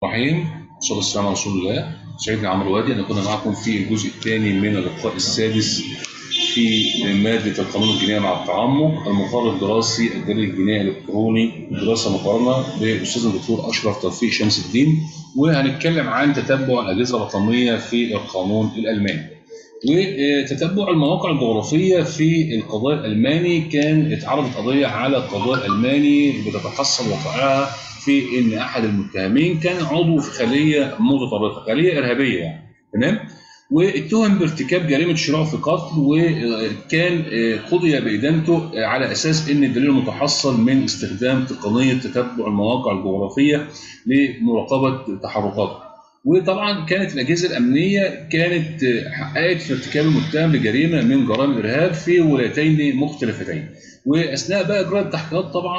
الرحيم. صلى الله على رسول الله. سعيدنا عمرو وادي أن نكون معكم في الجزء الثاني من اللقاء السادس في مادة القانون الجنائي مع التعمق، المقرر الدراسي الدليل الجنائي الإلكتروني، دراسة مقارنة بأستاذنا الدكتور أشرف توفيق شمس الدين، وهنتكلم عن تتبع الأجهزة الرقمية في القانون الألماني. وتتبع المواقع الجغرافية في القضاء الألماني، كان اتعرضت قضية على القضاء الألماني بتتحصل وقائعها في إن أحد المتهمين كان عضو في خلية متطرفة، خلية إرهابية يعني، تمام؟ واتهم بارتكاب جريمة شراع في قتل، وكان قضي بإدانته على أساس إن الدليل المتحصل من استخدام تقنية تتبع المواقع الجغرافية لمراقبة تحركاته. وطبعا كانت الاجهزه الامنيه كانت حققت في ارتكاب المتهم لجريمه من جرائم الارهاب في ولايتين مختلفتين. واثناء بقى اجراء التحقيقات طبعا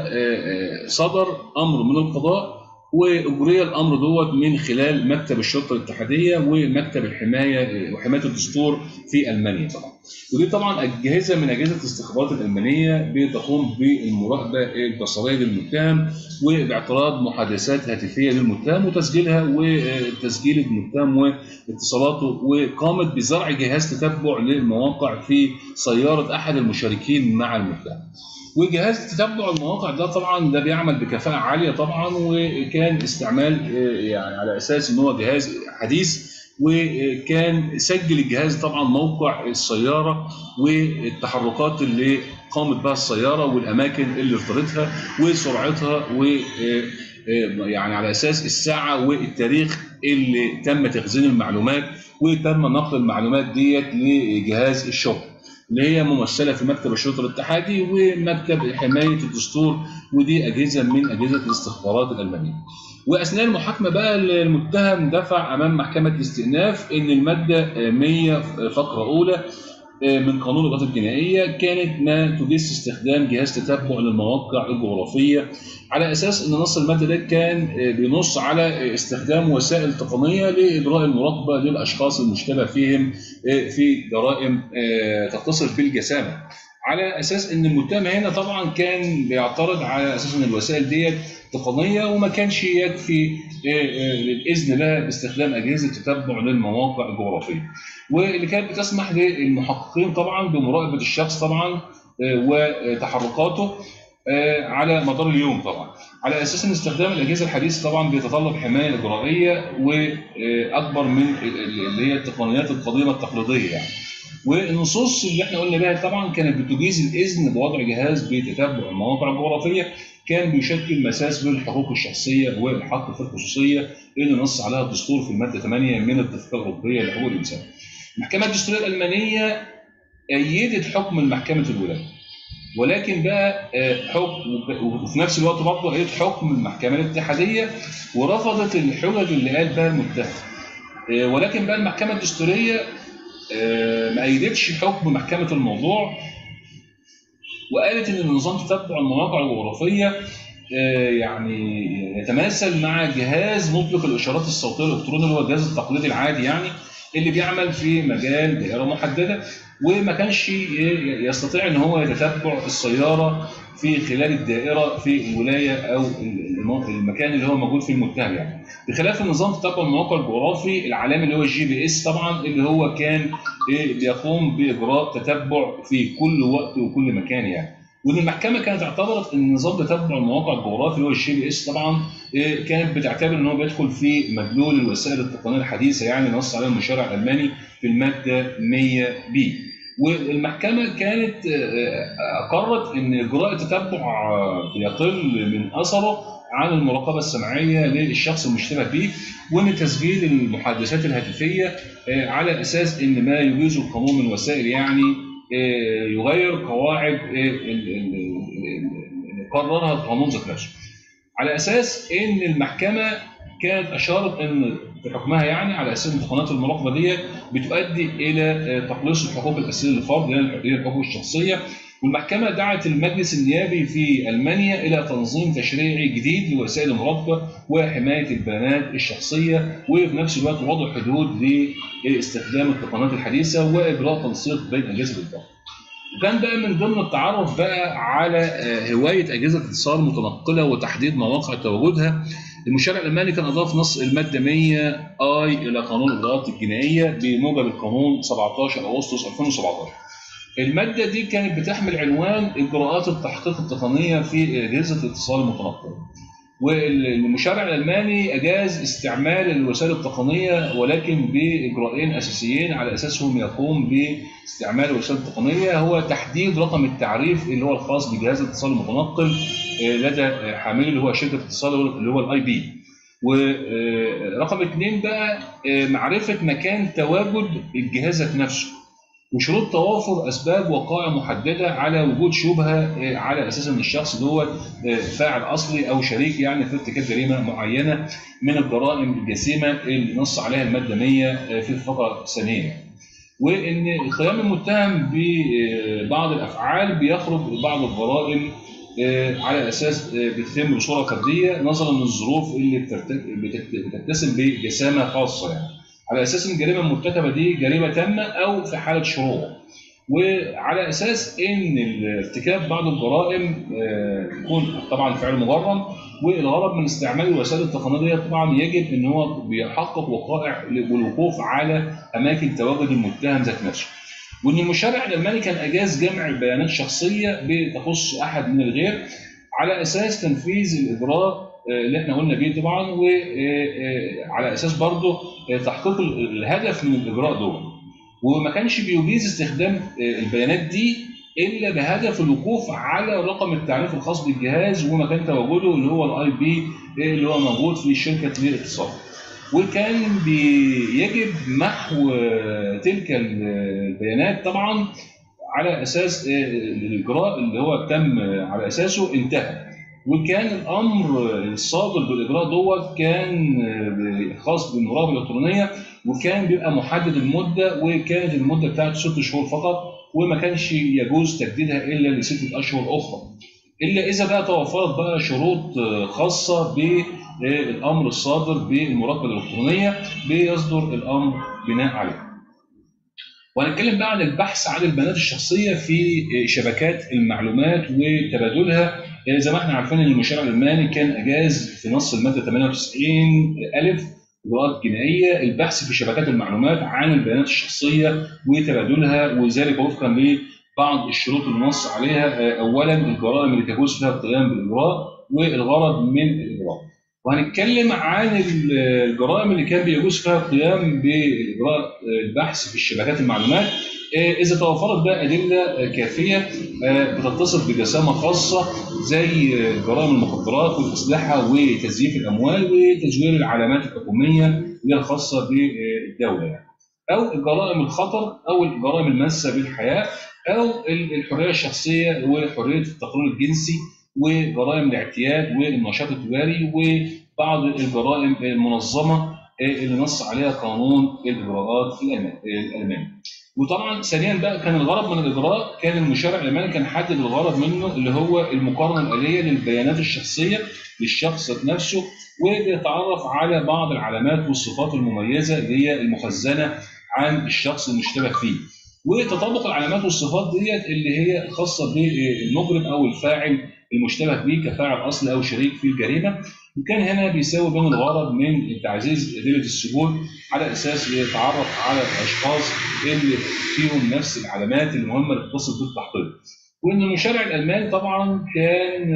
وصدر امر من القضاء، واجري الامر دوت من خلال مكتب الشرطه الاتحاديه ومكتب الحمايه وحمايه الدستور في المانيا طبعا. ودي طبعا اجهزه من اجهزه الاستخبارات الالمانيه بتقوم بالمراقبه البصريه للمتهم، وباعتراض محادثات هاتفيه للمتهم وتسجيلها وتسجيل المتهم واتصالاته، وقامت بزرع جهاز تتبع للمواقع في سياره احد المشاركين مع المتهم. وجهاز تتبع المواقع ده طبعا ده بيعمل بكفاءه عاليه طبعا، وكان استعمال يعني على اساس ان هو جهاز حديث، وكان سجل الجهاز طبعا موقع السياره والتحركات اللي قامت بها السياره والاماكن اللي ارتبطتها وسرعتها، و يعني على اساس الساعه والتاريخ اللي تم تخزين المعلومات وتم نقل المعلومات ديت لجهاز الشرطه اللي هي ممثله في مكتب الشرطه الاتحادي ومكتب حمايه الدستور، ودي اجهزه من اجهزه الاستخبارات الالمانيه. واثناء المحاكمه بقى المتهم دفع امام محكمه الاستئناف ان الماده 100 فقره اولى من قانون الإجراءات الجنائية كانت ما تجيز استخدام جهاز تتبع للمواقع الجغرافية، على أساس أن نص المادة ده كان بينص على استخدام وسائل تقنية لإجراء المراقبة للأشخاص المشتبه فيهم في جرائم تتصف بالجسامة، على اساس ان المتهم هنا طبعا كان بيعترض على اساس ان الوسائل ديت تقنيه وما كانش يكفي الاذن لها باستخدام اجهزه تتبع للمواقع الجغرافيه، واللي كانت بتسمح للمحققين طبعا بمراقبه الشخص طبعا وتحركاته على مدار اليوم طبعا، على اساس ان استخدام الاجهزه الحديثه طبعا بيتطلب حمايه اجرائيه واكبر من اللي هي التقنيات القديمه التقليديه يعني. والنصوص اللي احنا قلنا بها طبعا كانت بتجيز الاذن بوضع جهاز بتتبع المواقع الجغرافيه، كان بيشكل مساس للحقوق الشخصيه والحق في الخصوصيه اللي نص عليها الدستور في الماده 8 من الاتفاقيه الاوروبيه لحقوق الانسان. المحكمه الدستوريه الالمانيه ايدت حكم المحكمه الولايه، ولكن بقى حكم وفي نفس الوقت برضه ايدت حكم المحكمه الاتحاديه ورفضت الحجج اللي قال بها المتهم. ولكن بقى المحكمه الدستوريه ما أيدتش حكم محكمة الموضوع، وقالت إن نظام تتبع المواقع الجغرافية يعني يتماثل مع جهاز مطلق الإشارات الصوتية الإلكتروني اللي هو الجهاز التقليدي العادي يعني، اللي بيعمل في مجال دائرة محددة، وما كانش يستطيع إن هو يتتبع السيارة في خلال الدائرة في الولاية أو المكان اللي هو موجود فيه المتهم يعني، بخلاف النظام تتبع المواقع الجغرافي العالمي اللي هو الGPS طبعا، اللي هو كان بيقوم بإجراء تتبع في كل وقت وكل مكان يعني. وان المحكمه كانت اعتبرت ان نظام تتبع المواقع الجغرافي اللي هو الGPS طبعا كانت بتعتبر ان هو بيدخل في مدلول الوسائل التقنيه الحديثه يعني، نص عليها المشرع الالماني في الماده 100 بي. والمحكمه كانت اقرت ان اجراء التتبع بيقل من اثره عن المراقبه السمعيه للشخص المشتبه به، وان تسجيل المحادثات الهاتفيه على اساس ان ما يجيزه القانون من وسائل يعني يغير قواعد اللي قررها القانون ذات نفسه، على اساس ان المحكمه كانت اشارت ان في حكمها يعني على اساس ان تقنيات المراقبه دي بتؤدي الى تقليص الحقوق الاساسيه للفرد اللي هي الحقوق الشخصيه. والمحكمه دعت المجلس النيابي في المانيا الى تنظيم تشريعي جديد لوسائل المراقبه وحمايه البيانات الشخصيه، وفي نفس الوقت وضع حدود لاستخدام التقنيات الحديثه واجراء تنسيق بين اجهزه الضبط. وكان بقى من ضمن التعرف بقى على هوايه اجهزه الاتصال المتنقله وتحديد مواقع تواجدها. المشرع الالماني كان اضاف نص الماده 100 اي الى قانون الاجراءات الجنائيه بموجب القانون 17 اغسطس 2017. الماده دي كانت بتحمل عنوان اجراءات التحقيق التقنيه في اجهزه الاتصال المتنقله. والمشرع الالماني اجاز استعمال الوسائل التقنيه ولكن باجراءين اساسيين على اساسهم يقوم باستعمال الوسائل التقنيه، هو تحديد رقم التعريف اللي هو الخاص بجهاز الاتصال المتنقل لدى حامله اللي هو شركه الاتصال اللي هو الاي بي. ورقم اثنين بقى معرفه مكان تواجد الجهاز ذات نفسه، وشروط توافر اسباب وقائع محدده على وجود شبهه على اساس ان الشخص دوت فاعل اصلي او شريك يعني في ارتكاب جريمه معينه من الجرائم الجسيمه اللي نص عليها الماده 100 في الفقره الثانيه. وان قيام المتهم ببعض الافعال بيخرج بعض الجرائم على اساس بتتم بصوره فرديه نظرا للظروف اللي بتتسم بجسامه خاصه، يعني على اساس ان الجريمه المرتكبه دي جريمه تامه او في حاله شروع، وعلى اساس ان ارتكاب بعض الجرائم يكون طبعا فعل مجرم، والغرض من استعمال الوسائل التقنيه طبعا يجب ان هو بيحقق وقائع والوقوف على اماكن تواجد المتهم ذات نفسه. وان المشرع الالماني كان اجاز جمع بيانات شخصيه بتخص احد من الغير على اساس تنفيذ الاجراء اللي احنا قلنا بيه طبعا، وعلى اساس برضه تحقيق الهدف من الاجراء دول. وما كانش بيجيز استخدام البيانات دي الا بهدف الوقوف على رقم التعريف الخاص بالجهاز ومكان تواجده اللي هو الاي بي اللي هو موجود في شركه الاتصال. وكان بيجب محو تلك البيانات طبعا على اساس الاجراء اللي هو تم على اساسه انتهى. وكان الامر الصادر بالاجراء دوت كان خاص بالمراقبه الالكترونيه، وكان بيبقى محدد المده، وكانت المده بتاعته 6 شهور فقط، وما كانش يجوز تجديدها الا لستة اشهر اخرى، الا اذا بقى توفرت بقى شروط خاصه بالامر الصادر بالمراقبه الالكترونيه بيصدر الامر بناء عليه. وهنتكلم بقى عن البحث عن البيانات الشخصيه في شبكات المعلومات وتبادلها. زي ما احنا عارفين ان المشرع الالماني كان اجاز في نص الماده 98 الف اجراءات جنائيه البحث في شبكات المعلومات عن البيانات الشخصيه وتبادلها، وذلك وفقا لبعض الشروط المنص عليها. اولا الجرائم اللي تجوز فيها القيام بالاجراء والغرض من الاجراء. وهنتكلم عن الجرائم اللي كان بيجوز فيها القيام باجراء البحث في الشبكات المعلومات اذا توفرت بقى ادله كافيه بتتصف بجسامه خاصه زي جرائم المخدرات والاسلحه وتزييف الاموال وتزوير العلامات الحكوميه اللي هي الخاصه بالدوله، يعني او جرائم الخطر او الجرائم الماسه بالحياه او الحريه الشخصيه وحريه التقرير الجنسي وجرائم الاعتياد والنشاط التجاري وبعض الجرائم المنظمه اللي نص عليها قانون الاجراءات الالماني. وطبعا ثانيا بقى كان الغرض من الاجراء كان المشرع الالماني كان حدد الغرض منه اللي هو المقارنه الاليه للبيانات الشخصيه للشخص نفسه، وبيتعرف على بعض العلامات والصفات المميزه اللي هي المخزنه عن الشخص المشتبه فيه، وتطابق العلامات والصفات ديت اللي هي خاصه بالمجرم او الفاعل المشتبه به كفاعل اصلي او شريك في الجريمه. وكان هنا بيساوي بين الغرض من تعزيز ادله الثبوت على اساس يتعرف على الاشخاص اللي فيهم نفس العلامات المهمه اللي تتصل بالتحقيق. وان المشرع الالماني طبعا كان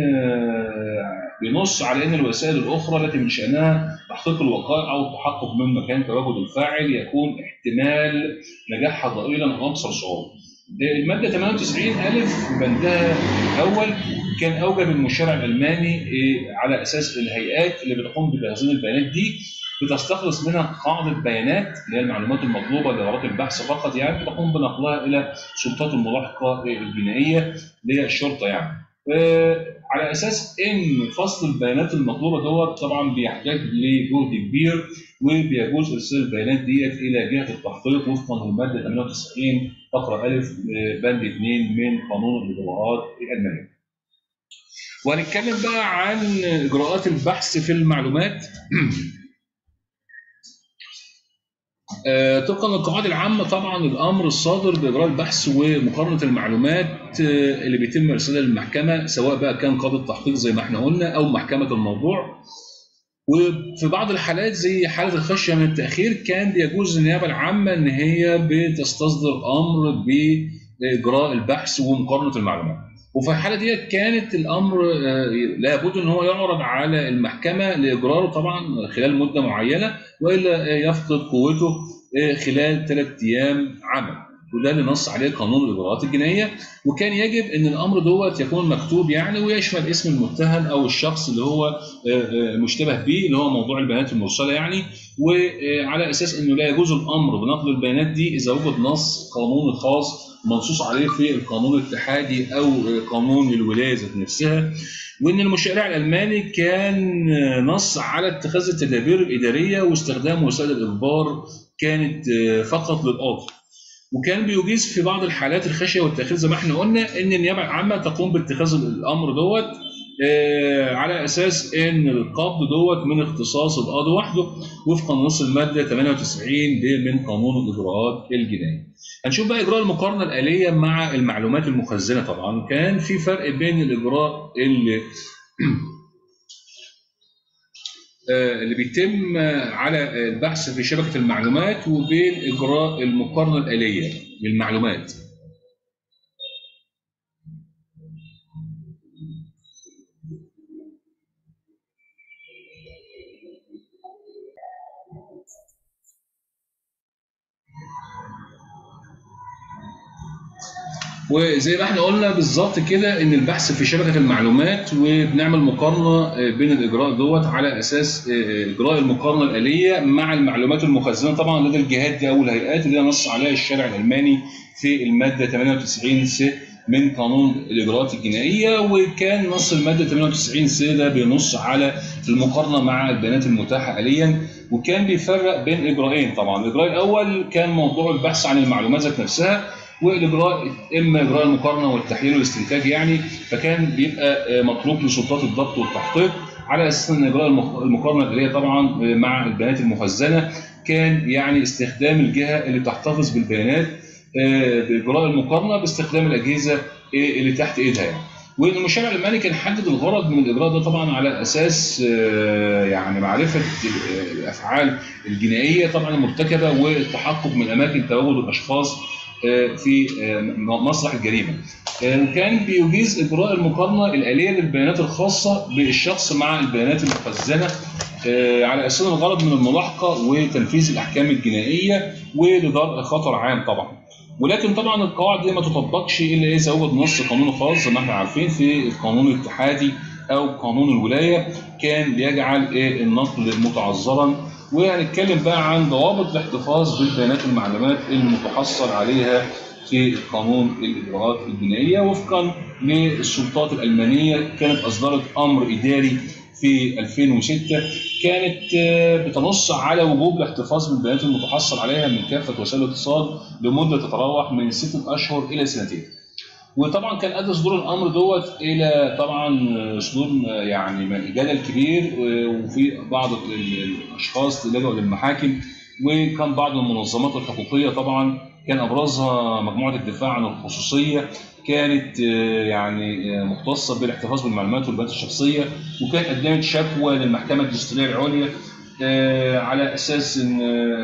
بينص على ان الوسائل الاخرى التي من شانها تحقيق الوقائع او التحقق من مكان تواجد الفاعل يكون احتمال نجاحها ضئيلا او اكثر صعوبه. الماده 98 الف بندها الاول كان اوجب المشرع الالماني على اساس الهيئات اللي بتقوم بتخزين البيانات دي بتستخلص منها قاعده بيانات اللي هي المعلومات المطلوبه لغرض البحث فقط، يعني بتقوم بنقلها الى سلطات الملاحقه الجنائيه اللي هي الشرطه يعني. على اساس ان فصل البيانات المطلوبه دوت طبعا بيحتاج لجهد كبير، وبيجوز ارسال البيانات ديت الى جهه التحقيق وفقا للماده 98 فقره الف بند 2 من قانون الاجراءات الالمانيه. وهنتكلم بقى عن اجراءات البحث في المعلومات. طبقا للقواعد العامة طبعا الأمر الصادر بإجراء البحث ومقارنة المعلومات اللي بيتم إرسالها للمحكمة، سواء بقى كان قاضي التحقيق زي ما احنا قلنا أو محكمة الموضوع. وفي بعض الحالات زي حالة الخشية من التأخير كان بيجوز للنيابة العامة إن هي بتستصدر أمر بإجراء البحث ومقارنة المعلومات. وفي الحالة دي كانت الأمر لابد إن هو يعرض على المحكمة لإجراره طبعا خلال مدة معينة، وإلا يفقد قوته خلال 3 أيام عمل. وده اللي نص عليه قانون الإجراءات الجنائية. وكان يجب ان الامر دوت يكون مكتوب يعني، ويشمل اسم المتهم او الشخص اللي هو مشتبه به، اللي هو موضوع البيانات المرسله يعني. وعلى اساس انه لا يجوز الامر بنقل البيانات دي اذا وجد نص قانوني خاص منصوص عليه في القانون الاتحادي او قانون الولايه ذات نفسها. وان المشرع الالماني كان نص على اتخاذ التدابير الاداريه واستخدام وسائل الاجبار كانت فقط للقاضي. وكان بيجيز في بعض الحالات الخشيه والتاخير زي ما احنا قلنا ان النيابه العامه تقوم باتخاذ الامر دوت على اساس ان القبض دوت من اختصاص القاضي وحده وفقا لنص الماده 98 من قانون الاجراءات الجنائيه. هنشوف بقى اجراء المقارنه الاليه مع المعلومات المخزنه. طبعا كان في فرق بين الاجراء اللي بيتم على البحث في شبكة المعلومات وبين إجراء المقارنة الآلية للمعلومات. وزي ما احنا قلنا بالظبط كده ان البحث في شبكه المعلومات وبنعمل مقارنه بين الاجراء دوت على اساس اجراء المقارنه الاليه مع المعلومات المخزنه طبعا لدى الجهات دي او الهيئات اللي نص عليها الشرع الالماني في الماده 98 س من قانون الاجراءات الجنائيه. وكان نص الماده 98 س ده بينص على المقارنه مع البيانات المتاحه حاليا. وكان بيفرق بين اجراءين. طبعا الاجراء الاول كان موضوع البحث عن المعلومات ذات نفسها، والاجراء اما اجراء المقارنه والتحليل والاستنتاج يعني. فكان بيبقى مطلوب لسلطات الضبط والتحقيق على اساس ان اجراء المقارنه الاليه طبعا مع البيانات المخزنه كان يعني استخدام الجهه اللي تحتفظ بالبيانات باجراء المقارنه باستخدام الاجهزه اللي تحت ايدها يعني. وان المشرع الالماني كان حدد الغرض من الاجراء ده طبعا على اساس يعني معرفه الافعال الجنائيه طبعا المرتكبه والتحقق من اماكن تواجد الاشخاص في مسرح الجريمه. وكان بيجيز اجراء المقارنه الاليه للبيانات الخاصه بالشخص مع البيانات المخزنه على اساس الغرض من الملاحقه وتنفيذ الاحكام الجنائيه ولدرء خطر عام طبعا. ولكن طبعا القواعد دي ما تطبقش الا اذا وجد نص قانوني خاص زي ما احنا عارفين في القانون الاتحادي او قانون الولايه كان بيجعل النقل متعذرا. وهنتكلم بقى عن ضوابط الاحتفاظ بالبيانات المعلومات المتحصل عليها في قانون الاجراءات الجنائيه. وفقا للسلطات الالمانيه كانت اصدرت امر اداري في 2006 كانت بتنص على وجوب الاحتفاظ بالبيانات المتحصل عليها من كافه وسائل الاتصال لمده تتراوح من 6 اشهر الى 2 سنين. وطبعا كان ادى صدور الامر دوت الى طبعا صدور يعني جدل كبير وفي بعض الاشخاص لجأوا للمحاكم. وكان بعض المنظمات الحقوقيه طبعا كان ابرزها مجموعه الدفاع عن الخصوصيه كانت يعني مختصه بالاحتفاظ بالمعلومات والبيانات الشخصيه. وكانت قدمت شكوى للمحكمه الدستوريه العليا على اساس ان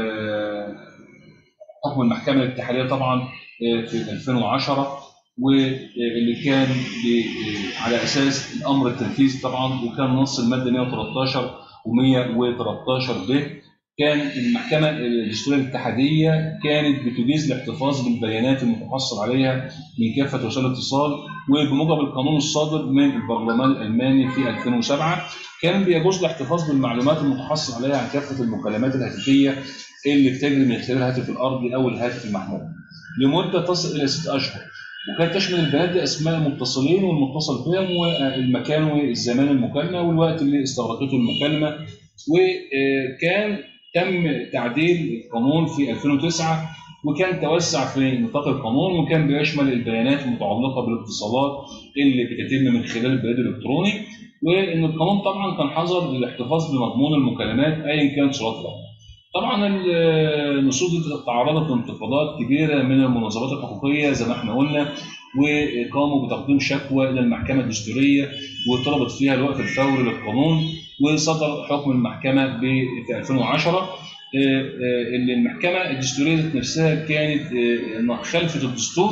حكم المحكمه الاتحاديه طبعا في 2010 واللي كان على اساس الامر التنفيذي طبعا. وكان نص الماده 113 و113 ب كان المحكمه الدستوريه الاتحاديه كانت بتجيز الاحتفاظ بالبيانات المتحصل عليها من كافه وسائل الاتصال. وبموجب القانون الصادر من البرلمان الالماني في 2007 كان بيجوز الاحتفاظ بالمعلومات المتحصل عليها عن كافه المكالمات الهاتفيه اللي بتجري من خلال الهاتف الارضي او الهاتف المحمول لمده تصل الى 6 اشهر. وكانت تشمل البيانات دي اسماء المتصلين والمتصل بهم والمكان والزمان المكالمه والوقت اللي استغرقته المكالمه. وكان تم تعديل القانون في 2009 وكان توسع في نطاق القانون وكان بيشمل البيانات المتعلقه بالاتصالات اللي بتتم من خلال البريد الالكتروني. وان القانون طبعا كان حظر للاحتفاظ بمضمون المكالمات ايا كانت صورتها. طبعا النصوص دي تعرضت لانتقادات كبيره من المنظمات الحقوقيه زي ما احنا قلنا، وقاموا بتقديم شكوى الى المحكمه الدستوريه وطلبت فيها الوقف الفوري للقانون، وصدر حكم المحكمه في 2010. اللي المحكمه الدستوريه ذات نفسها كانت خالفت الدستور،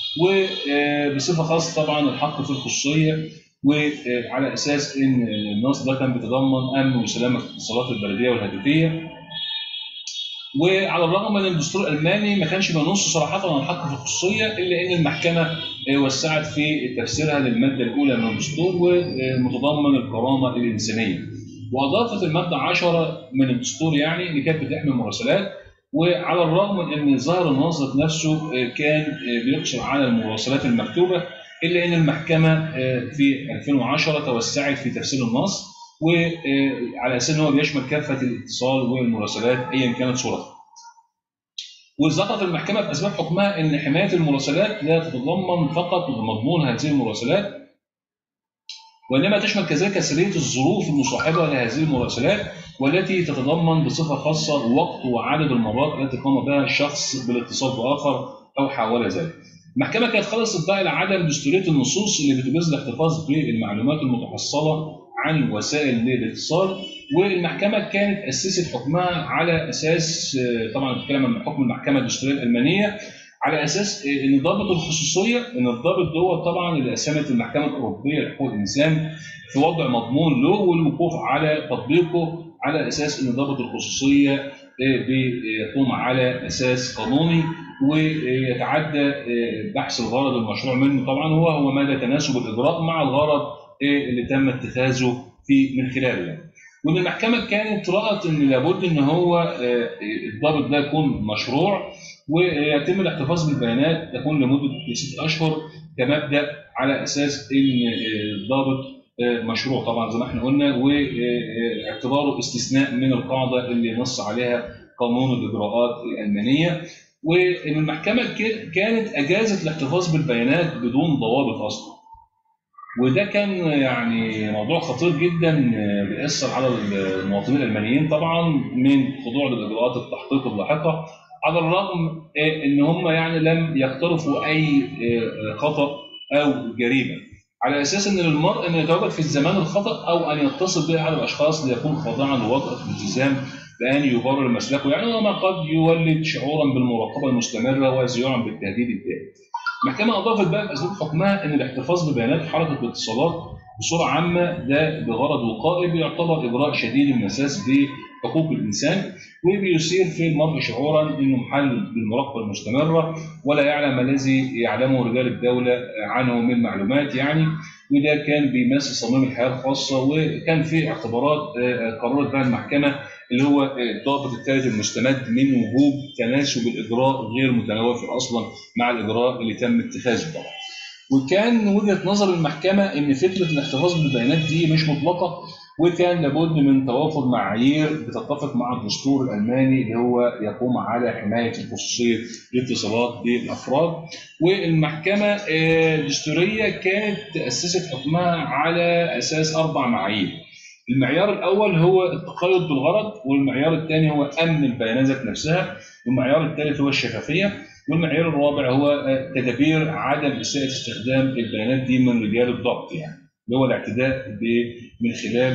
وبصفه خاصه طبعا الحق في الخصوصيه، وعلى اساس ان النص ده كان بيتضمن امن وسلامه الاتصالات البريديه والهاتفيه. وعلى الرغم من الدستور الالماني ما كانش بينص صراحه عن الحق في الخصوصيه، الا ان المحكمه وسعت في تفسيرها للماده الاولى من الدستور ومتضمن الكرامه الانسانيه. واضافت الماده 10 من الدستور يعني اللي كانت بتحمي المراسلات. وعلى الرغم من ان ظاهر النص نفسه كان بيقصر على المراسلات المكتوبه، الا ان المحكمه في 2010 توسعت في تفسير النص، وعلى اساس ان هو بيشمل كافه الاتصال والمراسلات ايا كانت صورتها. وذكرت المحكمه في اسباب حكمها ان حمايه المراسلات لا تتضمن فقط مضمون هذه المراسلات، وانما تشمل كذلك سريه الظروف المصاحبه لهذه المراسلات، والتي تتضمن بصفه خاصه وقت وعدد المرات التي قام بها الشخص بالاتصال باخر او حاول ذلك. المحكمه كانت خلصت بقى الى عدم دستوريه النصوص اللي بتجوز الاحتفاظ بالمعلومات المتحصله عن وسائل الاتصال. والمحكمه كانت اسست حكمها على اساس، طبعا بتتكلم عن حكم المحكمه الدستوريه الالمانيه، على اساس ان ضابط الخصوصيه، ان الضابط دوت طبعا اللي قسمت المحكمه الاوروبيه لحقوق الانسان في وضع مضمون له والوقوف على تطبيقه، على اساس ان ضابط الخصوصيه بيقوم على اساس قانوني ويتعدى بحث الغرض المشروع منه طبعا هو مدى تناسب الاجراء مع الغرض اللي تم اتخاذه من خلاله يعني. وان المحكمه كانت رأت ان لابد ان هو الضابط ده يكون مشروع، ويتم الاحتفاظ بالبيانات تكون لمده 6 اشهر كمبدا، على اساس ان الضابط مشروع طبعا زي ما احنا قلنا، واعتباره استثناء من القاعده اللي نص عليها قانون الاجراءات الالمانيه. وان المحكمه كانت اجازت الاحتفاظ بالبيانات بدون ضوابط اصلا. وده كان يعني موضوع خطير جدا بيأثر على المواطنين الألمانيين طبعا من خضوع لإجراءات التحقيق اللاحقة، على الرغم ان هم يعني لم يقترفوا اي خطأ او جريمة، على اساس ان للمرء ان يتواجد في الزمان الخطأ او ان يتصل به احد الاشخاص ليكون خاضعا لوطأة الالتزام بأن يبرر مسلكه يعني، وما قد يولد شعورا بالمراقبة المستمرة وذعورا بالتهديد الدائم. المحكمة أضافت بقى في أسباب حكمها أن الاحتفاظ ببيانات حركة الاتصالات بصورة عامة ده بغرض وقائي بيعتبر إجراء شديد المساس بحقوق الإنسان، وبيثير في المرء شعورا أنه محل بالمراقبة المستمرة ولا يعلم الذي يعلمه رجال الدولة عنه من معلومات يعني. وده كان بيمس صميم الحياة الخاصة، وكان في اعتبارات قررت بها المحكمة اللي هو الضابط الثالث المستمد من وجوب تناسب الإجراء غير متنافر أصلا مع الإجراء اللي تم اتخاذه طبعا. وكان وجهة نظر المحكمة إن فكرة الاحتفاظ بالبيانات دي مش مطلقة، وكان لابد من توافر معايير بتتفق مع الدستور الألماني اللي هو يقوم على حماية الخصوصية الاتصالات بالأفراد. والمحكمة الدستورية كانت أسست حكمها على أساس 4 معايير. المعيار الأول هو التقيد بالغرض، والمعيار الثاني هو أمن البيانات ذات نفسها، والمعيار الثالث هو الشفافية، والمعيار الرابع هو تدابير عدم إساءة استخدام البيانات دي من رجال الضبط يعني، اللي هو الاعتداء من خلال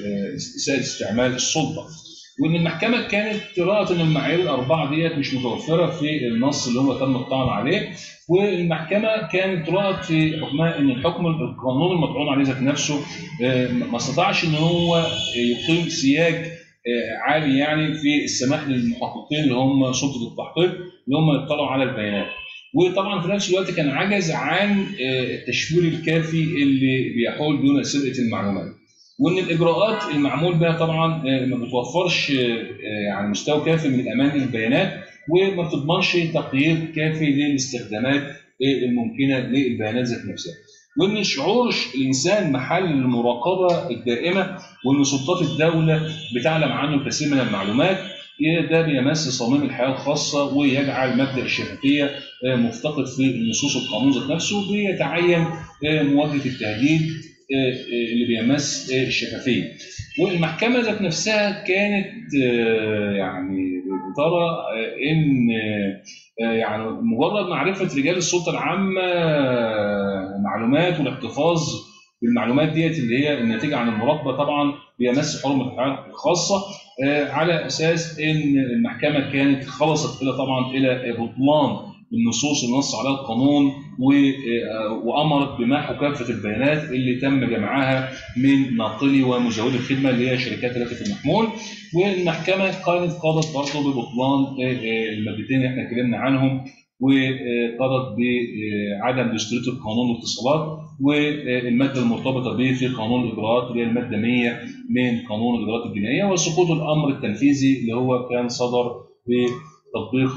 إساءة استعمال السلطة. وإن المحكمة كانت رأت إن المعايير الأربعة ديت مش متوفرة في النص اللي هو تم الطعن عليه، والمحكمة كانت رأت في حكمها إن الحكم القانون المطعون عليه ذات نفسه ما استطاعش إن هو يقيم سياج عالي يعني في السماح للمحققين اللي هم سلطة التحقيق اللي هم يطلعوا على البيانات. وطبعا في نفس الوقت كان عجز عن التشوير الكافي اللي بيحول دون سرقة المعلومات، وان الاجراءات المعمول بها طبعا ما بتوفرش يعني مستوى كافي من الامان للبيانات، وما بتضمنش تقييد كافي للاستخدامات الممكنه للبيانات ذات نفسها. وان شعور الانسان محل المراقبه الدائمه، وان سلطات الدوله بتعلم عنه الكثير من المعلومات، ده بيمس صميم الحياه الخاصه ويجعل مبدا الشفافيه مفتقد في نصوص القانون ذات نفسه، بيتعين مواجهه التهديد اللي بيمس الشفافيه. والمحكمه ذات نفسها كانت يعني بترى ان يعني مجرد معرفه رجال السلطه العامه معلومات والاحتفاظ بالمعلومات ديت اللي هي الناتجه عن المراقبه طبعا بيمس حرمه الحياه الخاصه، على اساس ان المحكمه كانت خلصت الى طبعا الى بطلان النصوص اللي نص عليها القانون وامرت بمحو كافه البيانات اللي تم جمعها من ناقلي ومزودي الخدمه اللي هي شركات الهاتف المحمول. والمحكمه كانت قضت برضه ببطلان المادتين اللي احنا اتكلمنا عنهم، وقضت بعدم دستوريه القانون الاتصالات والماده المرتبطه به في قانون الاجراءات اللي هي الماده 100 من قانون الاجراءات الجنائيه، وسقوط الامر التنفيذي اللي هو كان صدر بتطبيق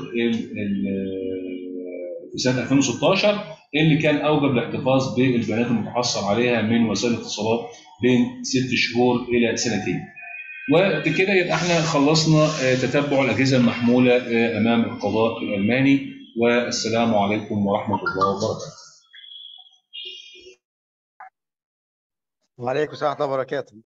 في سنه 2016 اللي كان اوجب الاحتفاظ بالبيانات المتحصل عليها من وسائل الاتصالات بين 6 شهور الى سنتين. وبكده يبقى احنا خلصنا تتبع الاجهزه المحموله امام القضاء الالماني. والسلام عليكم ورحمه الله وبركاته. وعليكم السلام ورحمه الله وبركاته.